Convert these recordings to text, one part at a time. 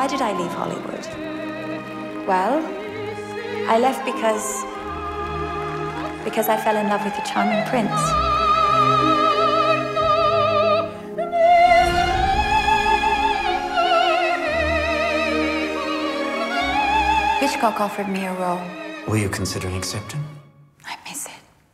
Why did I leave Hollywood? Well, I left because I fell in love with a charming prince. Hitchcock offered me a role. Were you considering accepting? I miss it.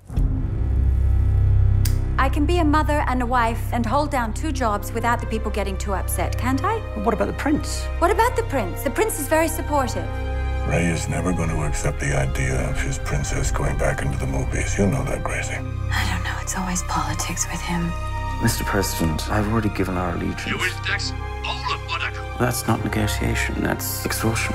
I can be a mother and a wife and hold down 2 jobs without the people getting too upset, can't I? What about the prince? What about the prince? The prince is very supportive. Ray is never going to accept the idea of his princess going back into the movies. You know that, Gracie. I don't know. It's always politics with him. Mr. President, I've already given our allegiance. You will tax all of Monaco. That's not negotiation, that's extortion.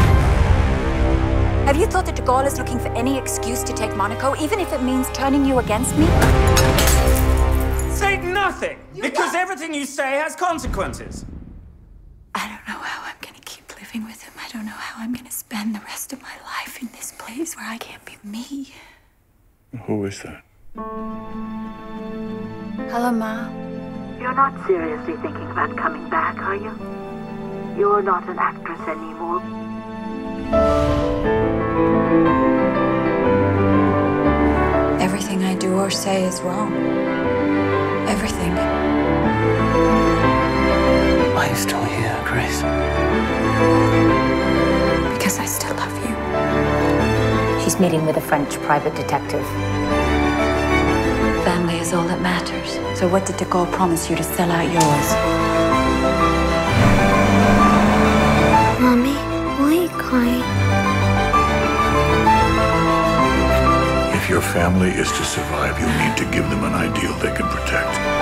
Have you thought that de Gaulle is looking for any excuse to take Monaco, even if it means turning you against me? Say nothing, because everything you say has consequences. I don't know how I'm gonna keep living with him. I don't know how I'm gonna spend the rest of my life in this place where I can't be me. Who is that? Hello, Ma. You're not seriously thinking about coming back, are you? You're not an actress anymore. Everything I do or say is wrong. Everything. Why are you still here, Grace? Because I still love you. She's meeting with a French private detective. Family is all that matters. So what did de Gaulle promise you to sell out yours? Mommy, why are you crying? If your family is to survive, you need to give them an ideal they can protect.